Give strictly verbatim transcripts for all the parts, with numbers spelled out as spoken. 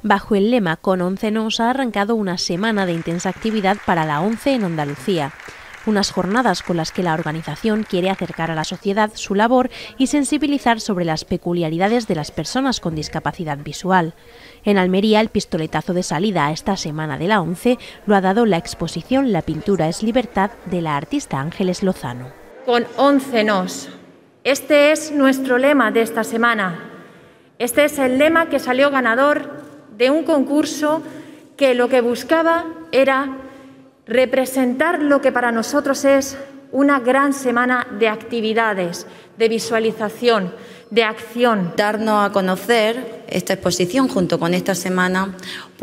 Bajo el lema Con once nos ha arrancado una semana de intensa actividad para la ONCE en Andalucía. Unas jornadas con las que la organización quiere acercar a la sociedad su labor y sensibilizar sobre las peculiaridades de las personas con discapacidad visual. En Almería, el pistoletazo de salida a esta semana de la ONCE lo ha dado la exposición La pintura es libertad de la artista Ángeles Lozano. Con once nos. Este es nuestro lema de esta semana. Este es el lema que salió ganador de un concurso que lo que buscaba era representar lo que para nosotros es una gran semana de actividades, de visualización, de acción. Darnos a conocer esta exposición junto con esta semana,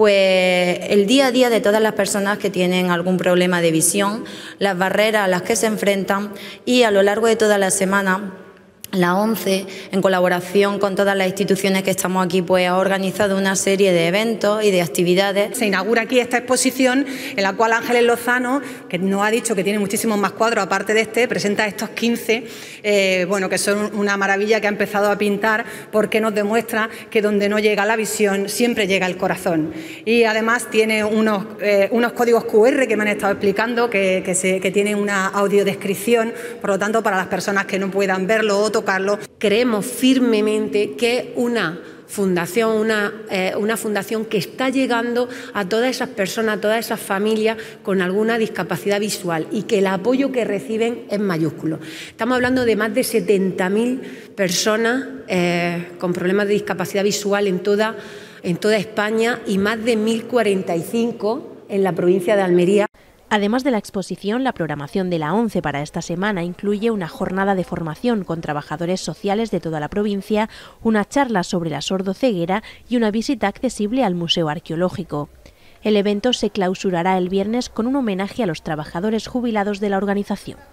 pues el día a día de todas las personas que tienen algún problema de visión, las barreras a las que se enfrentan y a lo largo de toda la semana la ONCE, en colaboración con todas las instituciones que estamos aquí, pues ha organizado una serie de eventos y de actividades. Se inaugura aquí esta exposición en la cual Ángeles Lozano, que nos ha dicho que tiene muchísimos más cuadros aparte de este, presenta estos quince, eh, bueno, que son una maravilla, que ha empezado a pintar porque nos demuestra que donde no llega la visión siempre llega el corazón. Y además tiene unos, eh, unos códigos cu erre que me han estado explicando, que, que, se, que tienen una audiodescripción, por lo tanto para las personas que no puedan verlo o tocarlo. Creemos firmemente que una fundación, una, eh, una fundación que está llegando a todas esas personas, a todas esas familias con alguna discapacidad visual y que el apoyo que reciben es mayúsculo. Estamos hablando de más de setenta mil personas eh, con problemas de discapacidad visual en toda, en toda España y más de mil cuarenta y cinco en la provincia de Almería. Además de la exposición, la programación de la ONCE para esta semana incluye una jornada de formación con trabajadores sociales de toda la provincia, una charla sobre la sordoceguera y una visita accesible al Museo Arqueológico. El evento se clausurará el viernes con un homenaje a los trabajadores jubilados de la organización.